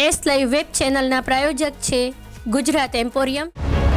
S live web ચેનલના પ્રાયોજક છે Gujarat emporium.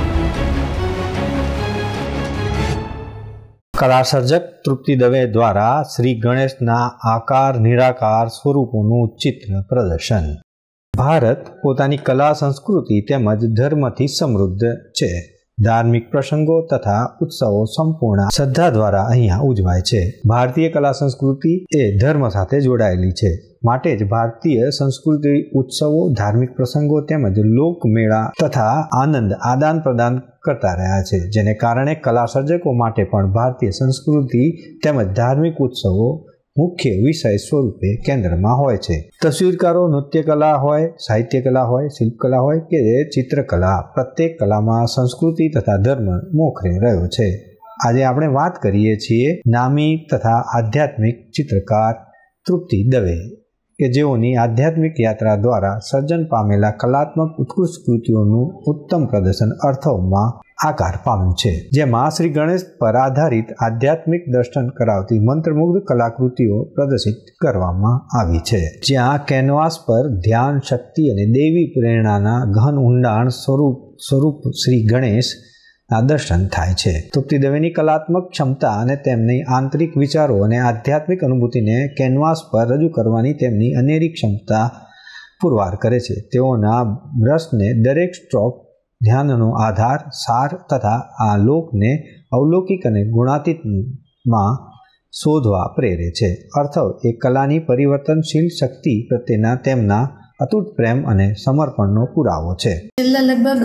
કલા સર્જક તૃપ્તિ દવે દ્વારા શ્રી ગણેશના આકાર નિરાકાર સ્વરૂપોનું ચિત્ર પ્રદર્શન। ભારત પોતાની કલા સંસ્કૃતિ તેમજ ધર્મથી સમૃદ્ધ છે। ધાર્મિક પ્રસંગો તથા ઉત્સવો સંપૂર્ણ શ્રદ્ધા દ્વારા અહીંયા ઉજવાય છે। ભારતીય કલા સંસ્કૃતિ એ ધર્મ સાથે જોડાયેલી છે, માટે જ ભારતીય સંસ્કૃતિ ઉત્સવો, ધાર્મિક પ્રસંગો તેમજ લોકમેળા તથા આનંદ આદાન પ્રદાન કરતા રહ્યા છે, જેને કારણે કલા સર્જકો માટે પણ ભારતીય સંસ્કૃતિ તેમજ ધાર્મિક ઉત્સવો મુખ્ય વિષય સ્વરૂપે કેન્દ્રમાં હોય છે। તસવીરકારો, નૃત્યકલા હોય, સાહિત્યકલા હોય, શિલ્પકલા હોય કે ચિત્રકલા, પ્રત્યેક કલામાં સંસ્કૃતિ તથા ધર્મ મોખરે રહ્યો છે। આજે આપણે વાત કરીએ છીએ નામી તથા આધ્યાત્મિક ચિત્રકાર તૃપ્તિ દવે કે જેઓની આધ્યાત્મિક યાત્રા દ્વારા સર્જન પામેલા કલાત્મક ઉત્કૃષ્ટ કૃતિઓનું ઉત્તમ પ્રદર્શન અર્થોમાં આકાર પામ્યું છે, જેમાં શ્રી ગણેશ પર આધારિત આધ્યાત્મિક દર્શન કરાવતી મંત્રમુગ્ધ કલાકૃતિઓ પ્રદર્શિત કરવામાં આવી છે, જ્યાં કેનવાસ પર ધ્યાન, શક્તિ અને દૈવી પ્રેરણાના ગહન ઊંડાણ સ્વરૂપ શ્રી ગણેશ ના દર્શન થાય છે। તૃપ્તિ દવેની કલાત્મક ક્ષમતા અને તેમની આંતરિક વિચારો અને આધ્યાત્મિક અનુભૂતિને કેનવાસ પર રજૂ કરવાની તેમની અનેરી ક્ષમતા પુરવાર કરે છે। તેઓના બ્રશને દરેક સ્ટ્રોક ધ્યાનનો આધાર, સાર તથા આ લોકને અવલૌકિક અને ગુણાતીતમાં શોધવા પ્રેરે છે। અર્થવ એ કલાની પરિવર્તનશીલ શક્તિ પ્રત્યેના તેમના અતૂટ પ્રેમ અને સમર્પણનો પુરાવો છે। છેલ્લા લગભગ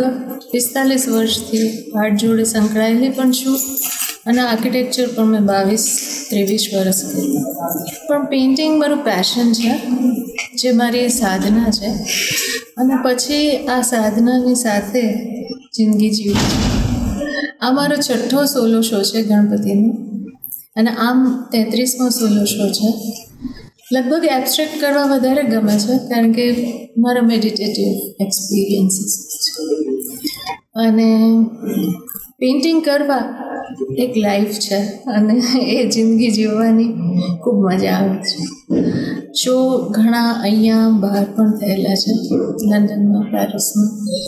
45 વર્ષથી આર્ટ જોડે સંકળાયેલી પણ છું અને આર્કિટેક્ચર પણ મેં 22-23 વર્ષ કરી, પણ પેઇન્ટિંગ મારું પેશન છે, જે મારી સાધના છે અને પછી આ સાધનાની સાથે જિંદગી જીવું છે। આ મારો 6થો સોલો શો છે ગણપતિનો અને આમ 33મો સોલો શો છે। લગભગ એબ્સ્ટ્રેક્ટ કરવા વધારે ગમે છે, કારણ કે મારા મેડિટેટિવ એક્સપિરિયન્સીસ છે અને પેઇન્ટિંગ કરવા એક લાઈફ છે અને એ જિંદગી જીવવાની ખૂબ મજા આવે છે। શો ઘણા અહીંયા બહાર પણ થયેલા છે, લંડનમાં, પેરિસમાં,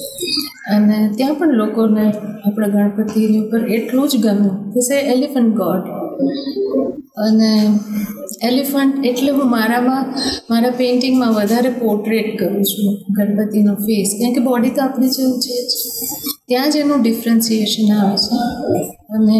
અને ત્યાં પણ લોકોને આપણા ગણપતિની ઉપર એટલું જ ગમ્યું કે સે એલિફન્ટ ગોડ, અને એલિફન્ટ એટલે હું મારા પેઇન્ટિંગમાં વધારે પોર્ટ્રેટ કરું છું ગણપતિનો ફેસ, કારણ કે બોડી તો આપણી જેવું છે જ, ત્યાં જ એનું ડિફરન્સિએશન આવે છે। અને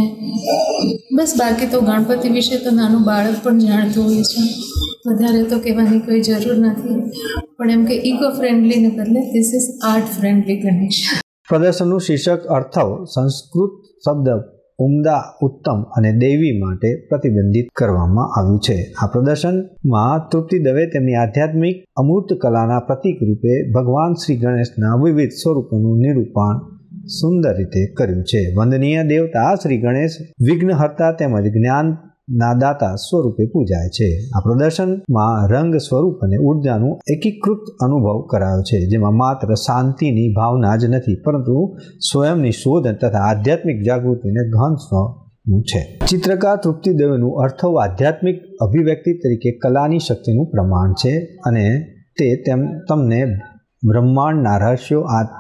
બસ બાકી તો ગણપતિ વિશે તો નાનું બાળક પણ જાણતું હોય છે, વધારે તો કહેવાની કોઈ જરૂર નથી, પણ એમ કે ઇકો ફ્રેન્ડલીને બદલે this is art friendly Ganesh. પ્રદર્શનનું શીર્ષક અર્થવ સંસ્કૃત શબ્દ ઉમદા, ઉત્તમ અને દૈવી માટે પ્રતિબંધિત કરવામાં આવ્યું છે। આ પ્રદર્શનમાં તૃપ્તિ દવે તેમની આધ્યાત્મિક અમૂર્ત કલાના પ્રતીક રૂપે ભગવાન શ્રી ગણેશના વિવિધ સ્વરૂપોનું નિરૂપણ સુંદર રીતે કર્યું છે। વંદનીય દેવતા શ્રી ગણેશ વિઘ્નહર્તા તેમજ જ્ઞાનના દાતા સ્વરૂપે પૂજાય છે। આ પ્રદર્શનમાં રંગ, સ્વરૂપ અને ઉર્જાનું એકીકૃત અનુભવ કરાયો છે, જેમાં માત્ર શાંતિની ભાવના જ નથી, પરંતુ સ્વયંની શોધ તથા આધ્યાત્મિક જાગૃતિને ગહન સ્વનું છે। ચિત્રકાર તૃપ્તિ દવેનું અર્થવ આધ્યાત્મિક અભિવ્યક્તિ તરીકે કલાની શક્તિનું પ્રમાણ છે અને તે તમને બ્રહ્માંડના રહસ્યો,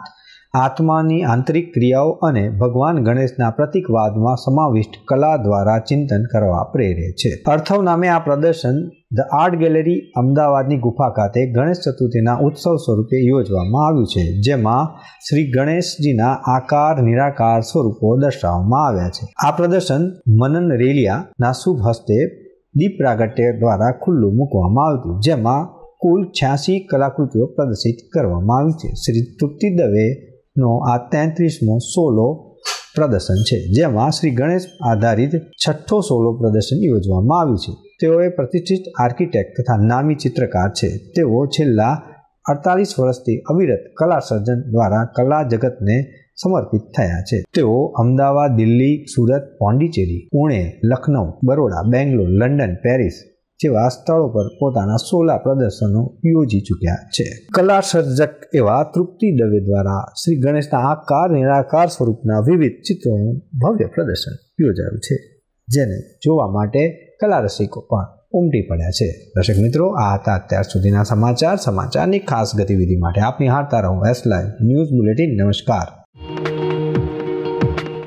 આત્માની આંતરિક ક્રિયાઓ અને ભગવાન ગણેશના પ્રતીકવાદમાં સમાવિષ્ટ કલા દ્વારા ચિંતન કરવા પ્રેરે છે। અર્થવ નામે આ પ્રદર્શન ધ આર્ટ ગેલેરી, અમદાવાદની ગુફા ખાતે ગણેશ ચતુર્થીના ઉત્સવ સ્વરૂપે યોજવામાં આવ્યું છે, જેમાં શ્રી ગણેશજીના આકાર નિરાકાર સ્વરૂપો દર્શાવવામાં આવ્યા છે। આ પ્રદર્શન મનન રેલિયાના શુભ હસ્તે દીપ પ્રાગટ્ય દ્વારા ખુલ્લું મૂકવામાં આવ્યું હતું, જેમાં કુલ 86 કલાકૃતિઓ પ્રદર્શિત કરવામાં આવી છે। શ્રી તૃપ્તિ દવેનો આ 33મો સોલો પ્રદર્શન છે, જેમાં શ્રી ગણેશ આધારિત 6થો સોલો પ્રદર્શન યોજવામાં આવ્યું છે। તેઓએ પ્રતિષ્ઠિત આર્કિટેક્ટ તથા નામી ચિત્રકાર છે। તેઓ છેલ્લા 48 વર્ષથી અવિરત કલા સર્જન દ્વારા કલા જગતને સમર્પિત થયા છે। તેઓ અમદાવાદ, દિલ્હી, સુરત, પોંડિચેરી, પુણે, લખનઉ, બરોડા, બેંગ્લોર, લંડન, પેરિસ જેવા સ્થળો પર પોતાના સોલા પ્રદર્શનો યોજી ચૂક્યા છે। કલા સર્જક એવા તૃપ્તિ દવે દ્વારા શ્રી ગણેશના આકાર નિરાકાર સ્વરૂપના વિવિધ ચિત્રોનું ભવ્ય પ્રદર્શન યોજાયું છે, જેને જોવા માટે કલા રસિકો પણ ઉમટી પડ્યા છે. દર્શક મિત્રો, આ હતા અત્યાર સુધીના સમાચારની ખાસ ગતિવિધિ માટે આપ નિહાળતા રહો S Live ન્યૂઝ બુલેટિન. નમસ્કાર.